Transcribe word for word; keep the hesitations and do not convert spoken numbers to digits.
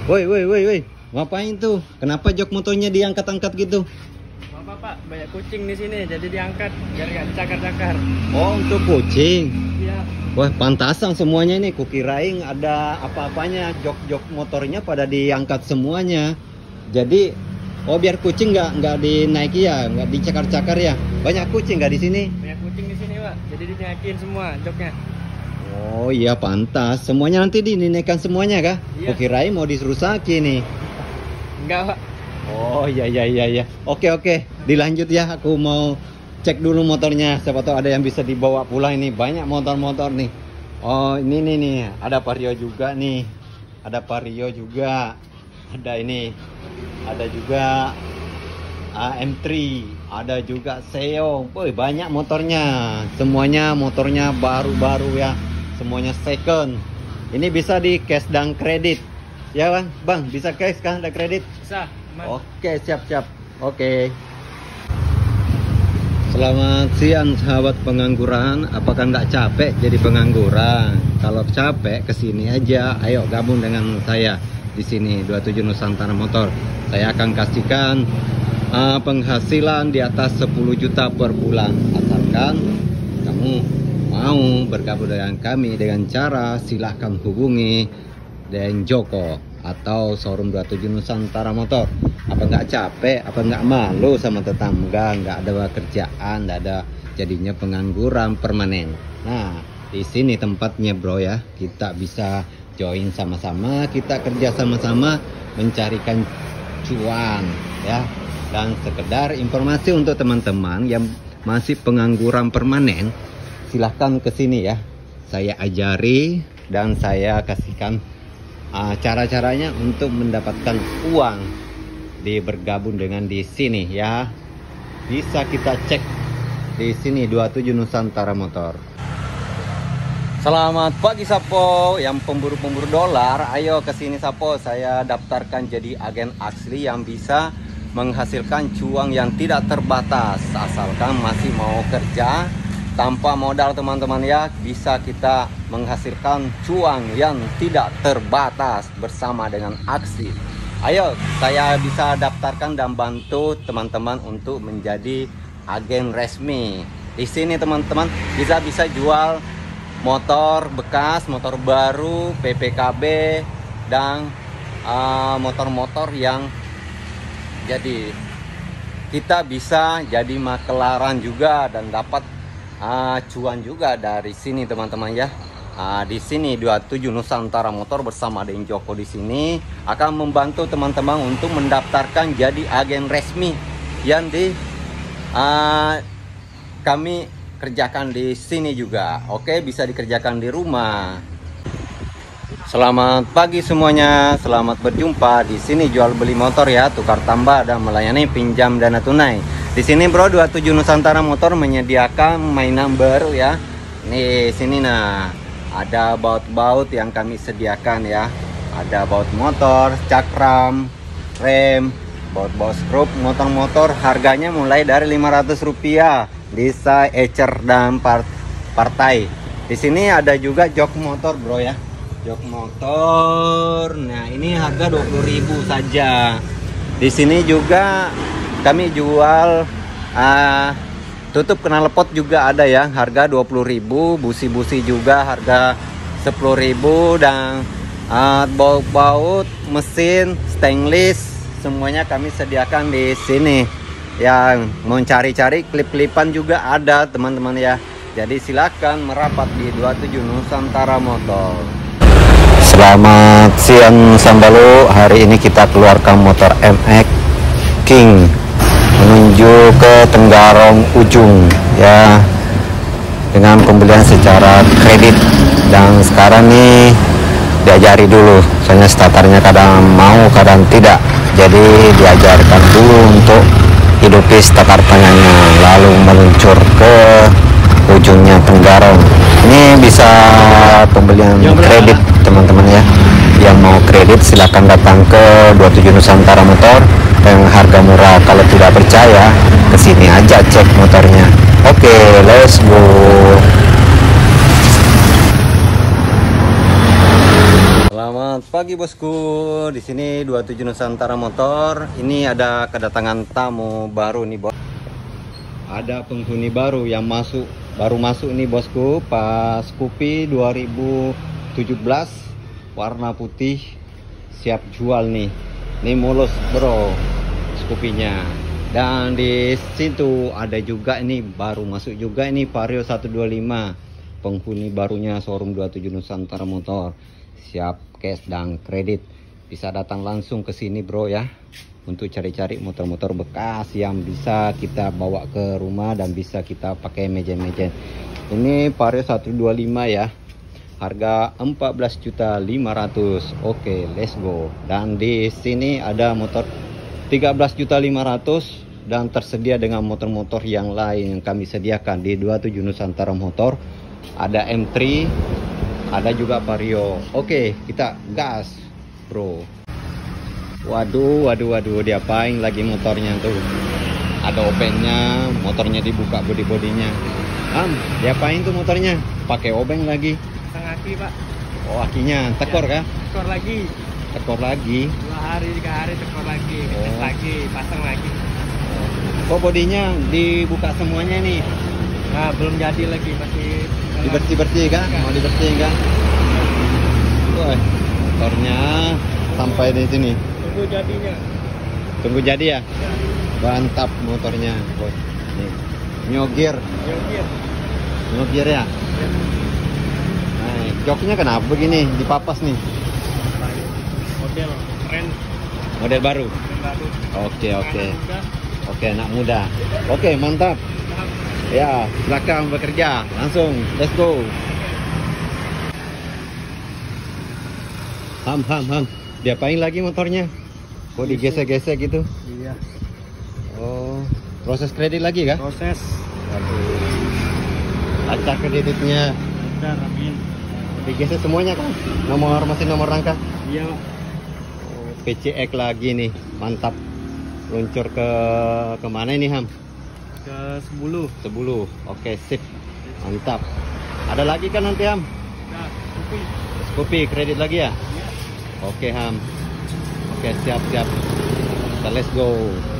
Woi, woi, woi, woi. Ngapain tuh? Kenapa jok motornya diangkat-angkat gitu? Apa Pak, banyak kucing di sini, jadi diangkat biar nggak dicakar-cakar. Oh, untuk kucing. Iya. Wah, pantasan semuanya ini. Kukirain ada apa-apanya. Jok-jok motornya pada diangkat semuanya. Jadi, oh biar kucing nggak nggak dinaiki ya, nggak dicakar-cakar ya. Banyak kucing nggak di sini? Banyak kucing di sini Pak, jadi dinaikin semua joknya. Oh iya pantas. Semuanya nanti dinaikkan semuanya kah? Iya. Kukirain mau dirusakin nih. Enggak Pak. Oh iya iya iya iya. Oke oke, dilanjut ya. Aku mau cek dulu motornya. Siapa tahu ada yang bisa dibawa pulang ini. Banyak motor-motor nih. Oh ini nih nih. Ada Vario juga nih. Ada Vario juga. Ada ini. Ada juga A M tiga. Ada juga Seong. Woi banyak motornya. Semuanya motornya baru-baru ya. Semuanya second. Ini bisa di cash dan kredit. Ya bang, bang bisa cash kan ada kredit? Bisa. Aman. Oke siap-siap. Oke. Selamat siang sahabat pengangguran. Apakah nggak capek jadi pengangguran? Kalau capek kesini aja. Ayo gabung dengan saya di sini dua puluh tujuh Nusantara Motor. Saya akan kasihkan uh, penghasilan di atas sepuluh juta per bulan. Asalkan kamu mau bergabung dengan kami dengan cara silahkan hubungi Den Joko atau showroom dua puluh tujuh Nusantara Motor. Apa nggak capek? Apa nggak malu sama tetangga? Nggak ada kerjaan, nggak ada jadinya pengangguran permanen. Nah, di sini tempatnya bro ya. Kita bisa join sama-sama, kita kerja sama-sama mencarikan cuan ya. Dan sekedar informasi untuk teman-teman yang masih pengangguran permanen, silahkan ke sini ya. Saya ajari dan saya kasihkan uh, cara-caranya untuk mendapatkan uang di bergabung dengan di sini ya. Bisa kita cek di sini dua puluh tujuh Nusantara Motor. Selamat pagi Sapo, yang pemburu-pemburu dolar, ayo ke sini Sapo. Saya daftarkan jadi agen asli yang bisa menghasilkan cuan yang tidak terbatas. Asalkan masih mau kerja tanpa modal teman-teman ya, bisa kita menghasilkan cuan yang tidak terbatas bersama dengan aksi. Ayo, saya bisa daftarkan dan bantu teman-teman untuk menjadi agen resmi. Di sini teman-teman bisa bisa jual motor bekas, motor baru, P P K B dan motor-motor uh, yang jadi kita bisa jadi makelaran juga dan dapat uh, cuan juga dari sini teman-teman ya. Uh, di sini dua puluh tujuh Nusantara Motor bersama Den Joko di sini akan membantu teman-teman untuk mendaftarkan jadi agen resmi yang di uh, kami kerjakan di sini juga. Oke, bisa dikerjakan di rumah. Selamat pagi semuanya, selamat berjumpa di sini jual beli motor ya, tukar tambah dan melayani pinjam dana tunai. Di sini bro dua puluh tujuh Nusantara Motor menyediakan mainan baru ya. Nih sini nah, ada baut-baut yang kami sediakan ya. Ada baut motor, cakram, rem, baut-baut skrup motor-motor harganya mulai dari lima ratus rupiah. Bisa ecer dan part partai. Di sini ada juga jok motor bro ya. Jok motor. Nah, ini harga dua puluh ribu saja. Di sini juga kami jual uh, tutup knalpot juga ada ya, harga dua puluh ribu. Busi-busi juga harga sepuluh ribu dan uh, baut-baut mesin stainless semuanya kami sediakan di sini. Yang mau cari-cari klip-klipan juga ada teman-teman ya. Jadi silakan merapat di dua puluh tujuh Nusantara Motor. Selamat siang Sambalu. Hari ini kita keluarkan motor M X King menuju ke Tenggarong Ujung ya, dengan pembelian secara kredit. Dan sekarang nih diajari dulu, soalnya starternya kadang mau kadang tidak, jadi diajarkan dulu untuk hidupi starter tangannya, lalu meluncur ke ujungnya Tenggarong. Ini bisa pembelian kredit teman-teman ya. Yang mau kredit silahkan datang ke dua puluh tujuh Nusantara Motor dengan harga murah. Kalau tidak percaya kesini aja cek motornya. Oke, let's go. Selamat pagi bosku. Di sini dua puluh tujuh Nusantara Motor. Ini ada kedatangan tamu baru nih, bos. Ada penghuni baru yang masuk, baru masuk nih bosku. Pak Scoopy dua ribu tujuh belas warna putih, siap jual nih. Ini mulus, bro, Scoopy-nya. Dan di situ ada juga ini baru masuk juga ini Vario seratus dua puluh lima. Penghuni barunya showroom dua puluh tujuh Nusantara Motor. Siap cash dan kredit. Bisa datang langsung ke sini, bro, ya, untuk cari-cari motor-motor bekas yang bisa kita bawa ke rumah dan bisa kita pakai mejen-mejen. Ini Vario seratus dua puluh lima ya. Harga empat belas juta lima ratus ribu. Oke, let's go. Dan di sini ada motor tiga belas juta lima ratus ribu dan tersedia dengan motor-motor yang lain yang kami sediakan di dua puluh tujuh Nusantara Motor. Ada M tiga, ada juga Vario. Oke, kita gas, bro. Waduh, waduh, waduh, diapain lagi motornya tuh? Ada obengnya, motornya dibuka bodi-bodinya. Am, diapain tuh motornya? Pakai obeng lagi. Pasang aki, Pak. Oh, akinya tekor Ya, kah? tekor lagi. Tekor lagi. Dua hari, tiga hari tekor lagi. Ngetes Oh. lagi, pasang lagi. Oh, bodinya dibuka semuanya nih. Nah, belum jadi lagi, masih Dibersih-bersih kan? Mau dibersih kan? Wah, motornya sampai di sini. tunggu jadinya. Tunggu jadi ya? Ya, Mantap motornya, bos. Nih. Nyogir, ya, nyogir ya. Nah, joknya kenapa begini? Dipapas nih. model keren, Model baru. keren baru. Oke, oke. Anak muda. Oke, anak muda. Oke, mantap. Ya, silakan bekerja. Langsung, let's go. Ham, ham, ham. Diapain lagi motornya? Kok digesek-gesek gitu? Iya. Oh, proses kredit lagi kah? Proses. Waduh. Acak kreditnya. Bentar, amin. Digesek semuanya kan? Nomor, masih nomor rangka? Iya, Pak. Oh, P C X lagi nih, mantap. Luncur ke kemana ini, Ham? Ke sepuluh. Sepuluh. Oke, sip. Mantap. Ada lagi kan nanti, Ham? Nah, Scoopy. Scoopy kredit lagi ya? Iya. Oke, Ham. Oke, siap, siap. Kita let's go.